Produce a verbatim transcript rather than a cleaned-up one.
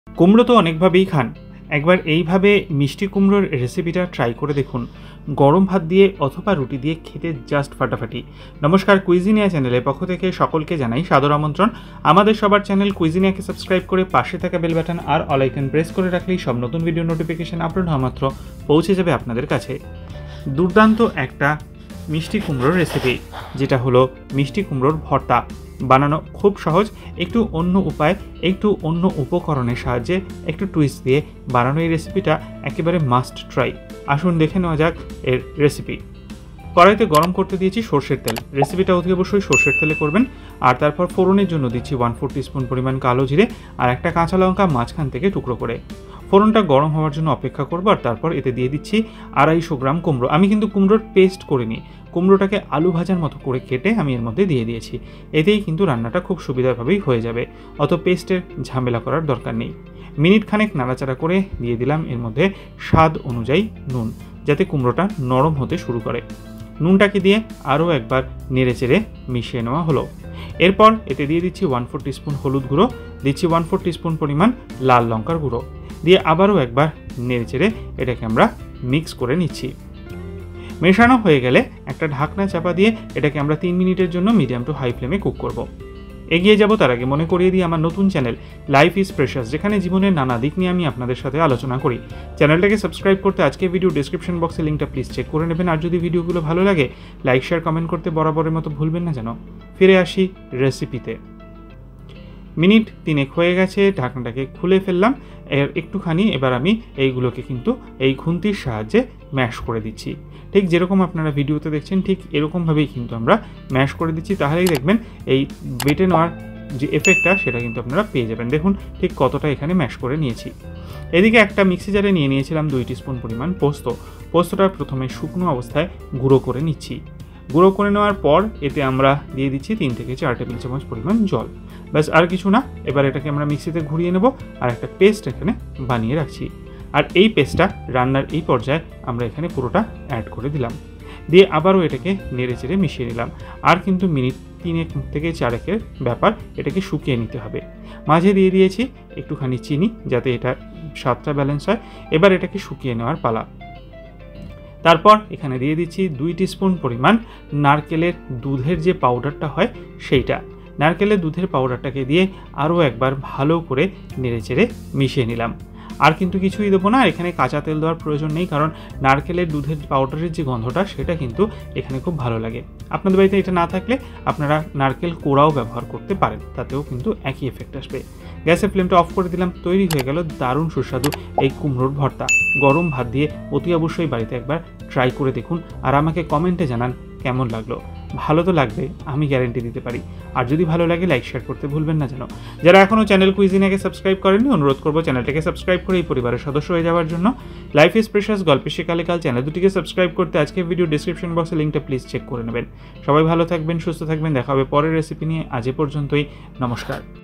কুমড়ো তো অনেকভাবেই খান, একবার এইভাবে মিষ্টি কুমড়োর রেসিপিটা ট্রাই করে দেখুন। গরম ভাত দিয়ে অথবা রুটি দিয়ে খেতে জাস্ট ফাটাফাটি। নমস্কার, কুইজিনিয়া চ্যানেলের পক্ষ থেকে সকলকে জানাই সাদর আমন্ত্রণ। আমাদের সবার চ্যানেল কুইজিনিয়াকে সাবস্ক্রাইব করে পাশে থাকা বেল বাটন আর অল আইকন প্রেস করে রাখলেই সব নতুন ভিডিও নোটিফিকেশন আপলোড হওয়া মাত্র পৌঁছে যাবে আপনাদের কাছে। দুর্দান্ত একটা মিষ্টি কুমড়োর রেসিপি, যেটা হলো মিষ্টি কুমড়োর ভর্তা। বানানো খুব সহজ, একটু অন্য উপায়, একটু অন্য উপকরণের সাহায্যে, একটু টুইস্ট দিয়ে বানানো এই রেসিপিটা একেবারে মাস্ট ট্রাই। আসুন দেখে নেওয়া যাক এর রেসিপি। কড়াইতে গরম করতে দিয়েছি সর্ষের তেল। রেসিপিটা অতি অবশ্যই সর্ষের তেলে করবেন। আর তারপর ফোড়নের জন্য দিচ্ছি ওয়ান ফোর টিস্পুন পরিমাণ কালো জিরে আর একটা কাঁচা লঙ্কা মাঝখান থেকে টুকরো করে। ফোড়নটা গরম হওয়ার জন্য অপেক্ষা করবো। আর তারপর এতে দিয়ে দিচ্ছি আড়াইশো গ্রাম কুমড়ো। আমি কিন্তু কুমড়োর পেস্ট করিনি, কুমড়োটাকে আলু ভাজার মতো করে কেটে আমি এর মধ্যে দিয়ে দিয়েছি। এতেই কিন্তু রান্নাটা খুব সুবিধাভাবেই হয়ে যাবে, অত পেস্টের ঝামেলা করার দরকার নেই। মিনিট খানেক নাড়াচাড়া করে দিয়ে দিলাম এর মধ্যে স্বাদ অনুযায়ী নুন, যাতে কুমড়োটা নরম হতে শুরু করে। নুনটাকে দিয়ে আরও একবার নেড়ে চেড়ে মিশিয়ে নেওয়া হলো। এরপর এতে দিয়ে দিচ্ছি ওয়ান ফোর টিস্পুন হলুদ গুঁড়ো, দিচ্ছি ওয়ান ফোর টিস্পুন পরিমাণ লাল লঙ্কার গুঁড়ো, দিয়ে আবারও একবার নেড়ে চেড়ে এটাকে আমরা মিক্স করে নিচ্ছি। মেশানো হয়ে গেলে একটা ঢাকনা চাপা দিয়ে এটাকে আমরা তিন মিনিটের জন্য মিডিয়াম টু হাই ফ্লেমে কুক করব। এগিয়ে যাব তার আগে মনে করিয়ে দিই আমার নতুন চ্যানেল লাইফ ইজ প্রেশাস, যেখানে জীবনের নানা দিক নিয়ে আমি আপনাদের সাথে আলোচনা করি। চ্যানেলটাকে সাবস্ক্রাইব করতে আজকে ভিডিও ডিসক্রিপশন বক্সে লিঙ্কটা প্লিজ চেক করে নেবেন। আর যদি ভিডিওগুলো ভালো লাগে লাইক শেয়ার কমেন্ট করতে বরাবরের মতো ভুলবেন না যেন। ফিরে আসি রেসিপিতে। মিনিট তিনেক হয়ে গেছে, ঢাকনাটাকে খুলে ফেললাম। এর একটুখানি এবার আমি এইগুলোকে কিন্তু এই খুন্তির সাহায্যে ম্যাশ করে দিচ্ছি। ঠিক যেরকম আপনারা ভিডিওতে দেখছেন ঠিক এরকমভাবেই কিন্তু আমরা ম্যাশ করে দিচ্ছি। তাহলেই দেখবেন এই বেটে নেওয়ার যে এফেক্টটা সেটা কিন্তু আপনারা পেয়ে যাবেন। দেখুন ঠিক কতটা এখানে ম্যাশ করে নিয়েছি। এদিকে একটা মিক্সি জারে নিয়ে নিয়েছিলাম দুই টিস্পুন পরিমাণ পোস্ত। পোস্তটা প্রথমে শুকনো অবস্থায় গুঁড়ো করে নিচ্ছি। গুঁড়ো করে নেওয়ার পর এতে আমরা দিয়ে দিচ্ছি তিন থেকে চার টেবিল চামচ পরিমাণ জল। ব্যাস, আর কিছু না। এবার এটাকে আমরা মিক্সিতে ঘুরিয়ে নেব আর একটা পেস্ট এখানে বানিয়ে রাখছি। আর এই পেস্টটা রান্নার এই পর্যায়ে আমরা এখানে পুরোটা অ্যাড করে দিলাম, দিয়ে আবারও এটাকে নেড়ে চেড়ে মিশিয়ে নিলাম। আর কিন্তু মিনিট তিনেক থেকে চারেকের ব্যাপার, এটাকে শুকিয়ে নিতে হবে। মাঝে দিয়ে দিয়েছি একটুখানি চিনি, যাতে এটা স্বাদটা ব্যালেন্স হয়। এবার এটাকে শুকিয়ে নেওয়ার পালা। তারপর এখানে দিয়ে দিচ্ছি দুই টিস্পুন পরিমাণ নারকেলের দুধের যে পাউডারটা হয় সেইটা। নারকেলের দুধের পাউডারটাকে দিয়ে আরও একবার ভালো করে নেড়েচেড়ে মিশিয়ে নিলাম। আর কিন্তু কিছুই দেবো না, এখানে কাঁচা তেল দেওয়ার প্রয়োজন নেই, কারণ নারকেলের দুধের পাউডারের যে গন্ধটা সেটা কিন্তু এখানে খুব ভালো লাগে। আপনাদের বাড়িতে এটা না থাকলে আপনারা নারকেল কোড়াও ব্যবহার করতে পারেন, তাতেও কিন্তু একই এফেক্ট আসবে। গ্যাসের ফ্লেমটা অফ করে দিলাম। তৈরি হয়ে গেল দারুণ সুস্বাদু এই কুমড়োর ভর্তা। গরম ভাত দিয়ে অতি অবশ্যই বাড়িতে একবার ট্রাই করে দেখুন আর আমাকে কমেন্টে জানান কেমন লাগলো। ভালো তো লাগবে, আমি গ্যারেন্টি দিতে পারি। আর যদি ভালো লাগে লাইক শেয়ার করতে ভুলবেন না যেন। যারা এখনও চ্যানেল কুইজিনিয়াকে সাবস্ক্রাইব করেননি, অনুরোধ করবো চ্যানেলটাকে সাবস্ক্রাইব করে এই পরিবারের সদস্য হয়ে যাওয়ার জন্য। লাইফ ইজ প্রেশাস গল্পে শেখালে কাল চ্যানেল দুটিকে সাবস্ক্রাইব করতে আজকে ভিডিও ডিসক্রিপশন বক্সে লিঙ্কটা প্লিজ চেক করে নেবেন। সবাই ভালো থাকবেন, সুস্থ থাকবেন। দেখা হবে পরের রেসিপি নিয়ে। আজ এ পর্যন্তই, নমস্কার।